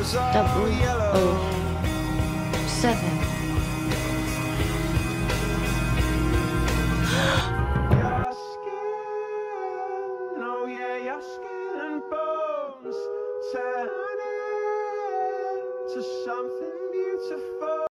Your skin, oh yeah, your skin and bones turn into something beautiful.